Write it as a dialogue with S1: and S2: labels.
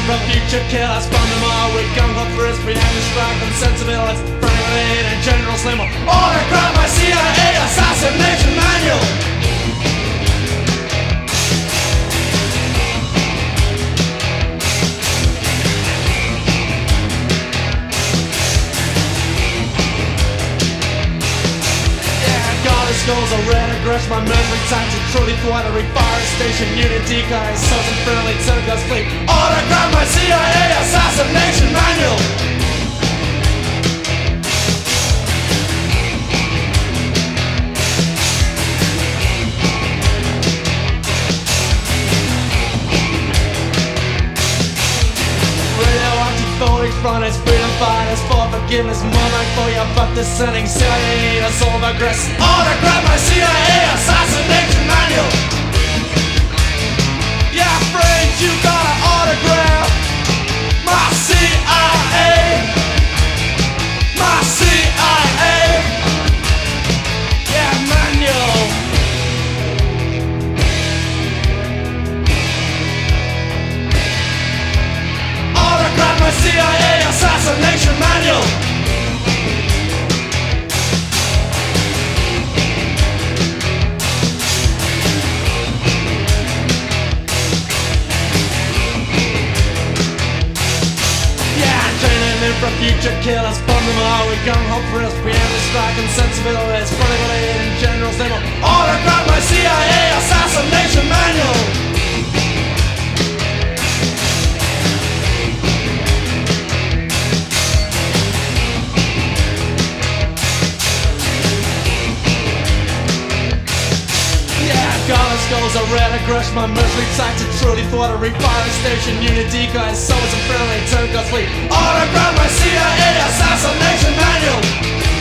S1: from future killers, bomb them all with gung-ho for his preemptive strike from sensibilities, burning lead and General Slim. Autograph my CIA assassination manual. Skulls are red, aggress my memory times and truly thwart a reforestation unit decoys, sons and friendly Turgos fleet. Autograph my CIA assassination manual. Front is freedom fighters for forgiveness, more like for your butt descending CIA to solve aggress. Autograph my CIA assassination manual. Yeah, friend, you gotta autograph my CIA. My CIA. Yeah, manual. Autograph my CIA assassination manual. Yeah, training in for future killers, bomb them all with gung-ho for us, preemptive strike and sensibilities, running lead and General Slim. Autograph my CIA assassination manual. Skulls are red, aggress my mercenary types and truly thwart a reforestation unit decoys, sons and friendly Turgos fleet. Autograph my CIA assassination manual.